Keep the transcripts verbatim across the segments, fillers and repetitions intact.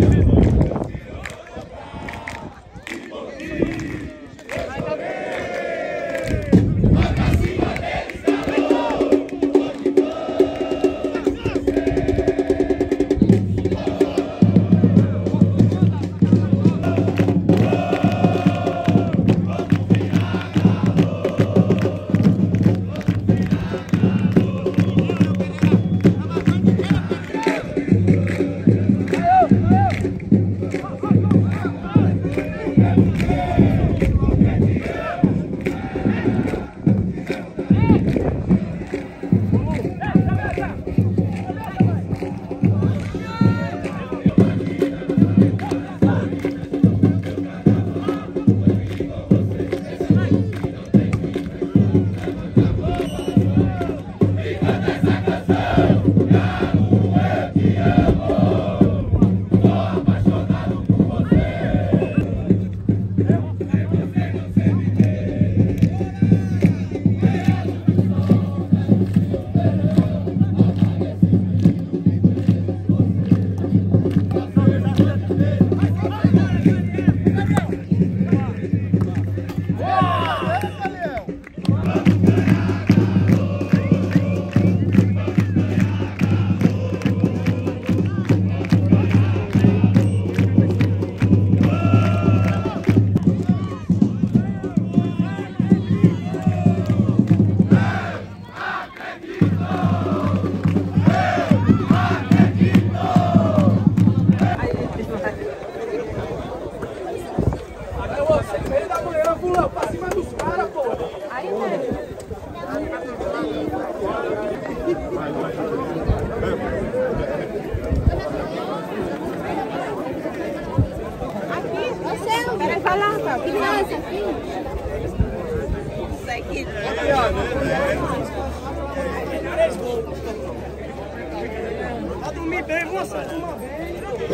Vai dormir bem, moça, durma bem.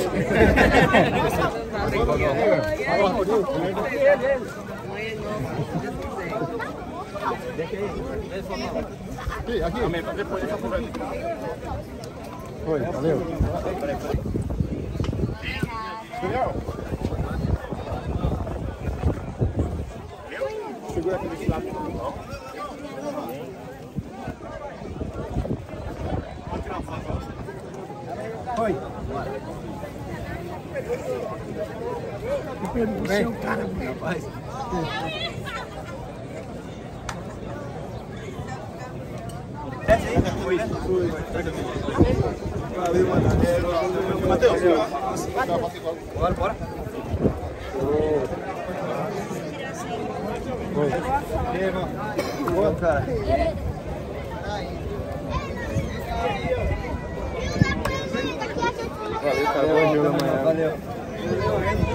Aqui, aqui. Depois dessa conversa. Foi, valeu. Gabriel. Segura aqui desse lado. Pode tirar a foto. Foi. Você é o cara, rapaz. Desce aí, foi. Valeu, mano. Matheus, bora, bora. Boa, cara. Valeu, cara. Valeu.